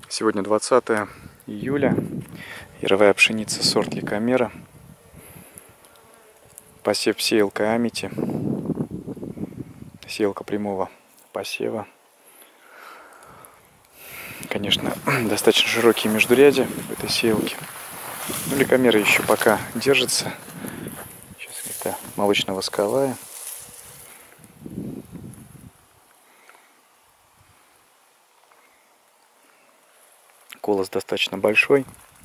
Сегодня 20 июля. Яровая пшеница сорт Ликомера. Посев сеялка Амити. Сеялка прямого посева. Конечно, достаточно широкие междурядья в этой сеялке. Но Ликомера еще пока держится. Сейчас это молочно-восковая. Колос достаточно большой.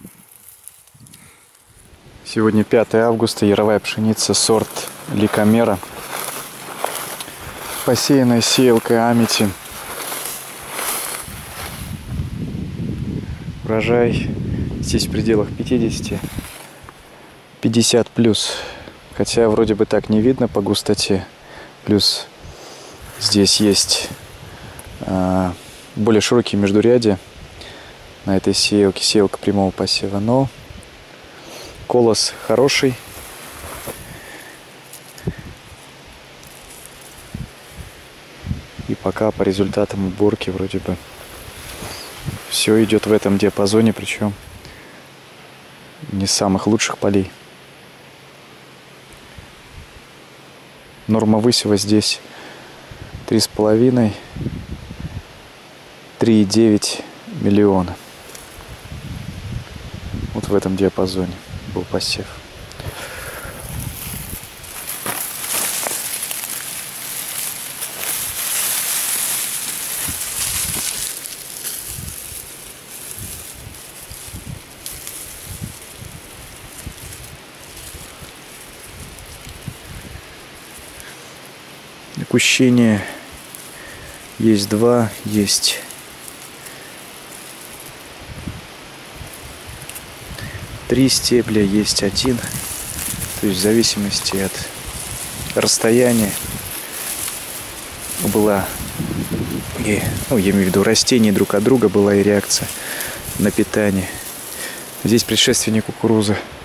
Сегодня 5 августа. Яровая пшеница сорт Ликомера. Посеянная сеялкой Амити. Урожай здесь в пределах 50 плюс. Хотя вроде бы так не видно по густоте. Плюс здесь есть более широкие междурядья на этой сеялке. Сеялка прямого посева. Но колос хороший. И пока по результатам уборки вроде бы все идет в этом диапазоне, причем не с самых лучших полей. Норма высева здесь 3,5-3,9 миллиона. Вот в этом диапазоне был посев. Кущения есть два, есть 3 стебля, есть 1. То есть в зависимости от расстояния была и, я имею в виду, растений друг от друга была и реакция на питание. Здесь предшественник кукурузы.